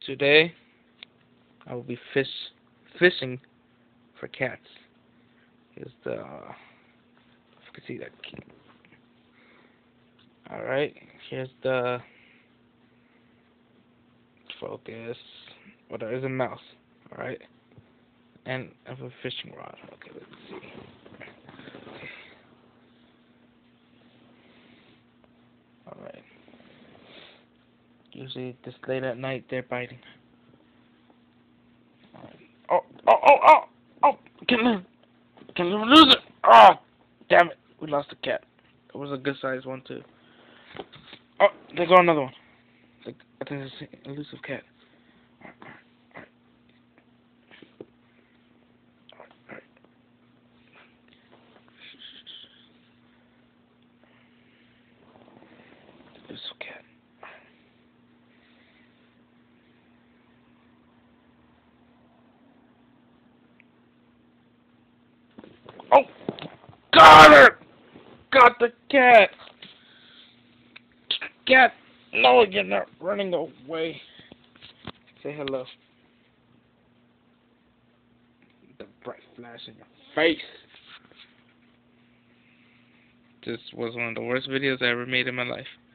Today I will be fishing for cats. Here's the if you can see that key. Alright, here's the focus. Well, there is a mouse. Alright. And I have a fishing rod. Okay, let's see. Okay. Alright. Usually this late at night they're biting. Alright. Oh! Can you lose it? Oh, damn it. We lost a cat. It was a good sized one too. Oh, there go another one. I think it's an elusive cat. Alright. Elusive cat. Oh! Got it! Got the cat! Cat! No, you're not running away. Say hello. The bright flash in your face. This was one of the worst videos I ever made in my life.